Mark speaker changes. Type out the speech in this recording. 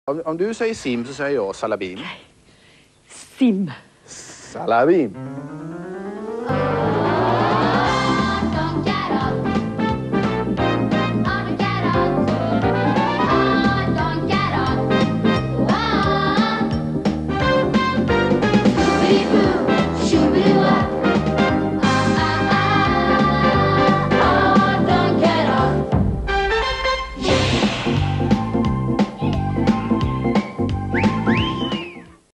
Speaker 1: Om du säger sim så säger jag salabim.
Speaker 2: Sim.
Speaker 1: Salabim.
Speaker 3: People